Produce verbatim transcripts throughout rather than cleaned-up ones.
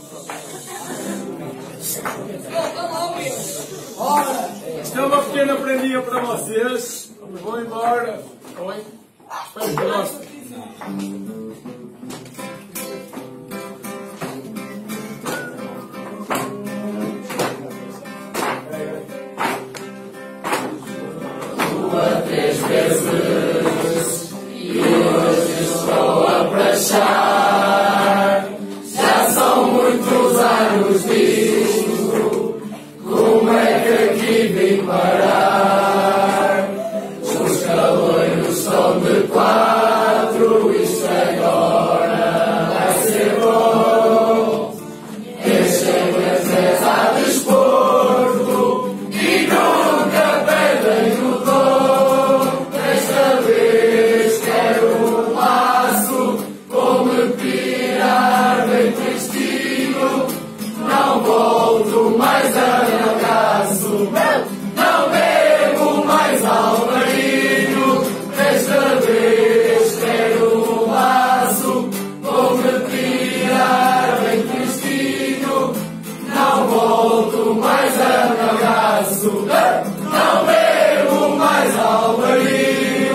Ora, isto é uma pequena prendinha para vocês. Vou embora. Oi. Espero que gostem. Três vezes e hoje estou a prachar. Já são muitos anos disto, como é que aqui vim parar? Os caloiros são de quatro, isto agora vai ser bom. Deixem as dez a desporto e nunca perdem o dom. Desta vez quero um laço, vou-me pirar bem tristinho. Não volto mais a Melgaço, não bebo mais alvarinho. Desta vez quero um laço, vou-me pirar bem tristinho. Não volto mais a Melgaço, não bebo mais alvarinho.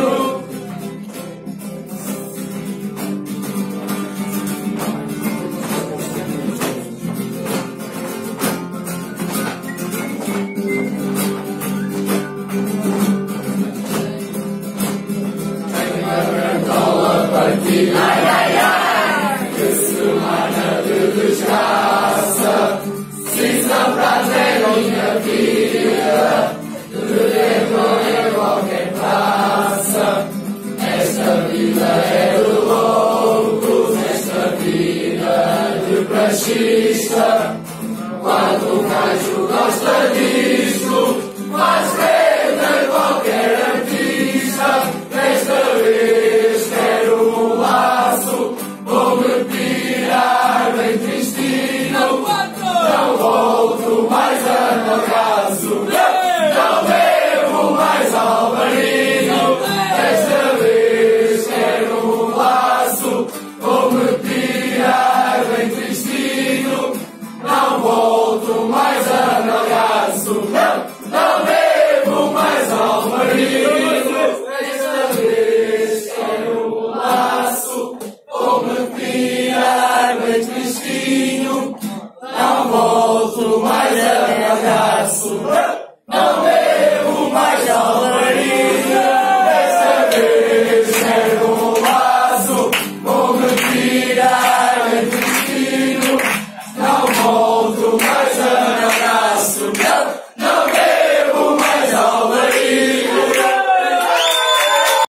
Ai, ai, ai, que semana de desgraça. Cinza para a minha vida, de vergonha em qualquer praça. Esta vida é de loucos, esta vida de prachista. Quando o gajo gosta disto, faz frente a qualquer artista. Desta vez quero um laço, vou-me pirar bem tristinho. Não volto mais a Melgaço, não bebo mais alvarinho. Desta vez quero um laço, vou-me pirar bem tristinho. Não volto mais a Melgaço, não bebo mais alvarinho. Desta vez quero um laço, vou-me pirar bem tristinho. Não volto mais a Melgaço, não bebo mais alvarinho. Desta vez quero um laço, vou-me pirar bem tristinho. Não volto mais